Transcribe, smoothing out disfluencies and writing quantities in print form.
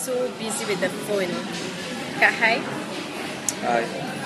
so busy with the phone. Kak, hi. Hi.